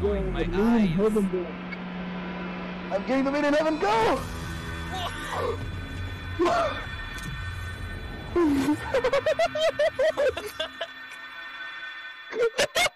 destroying my the moon in eyes. heaven, bro. I'm getting the moon in heaven, go! What?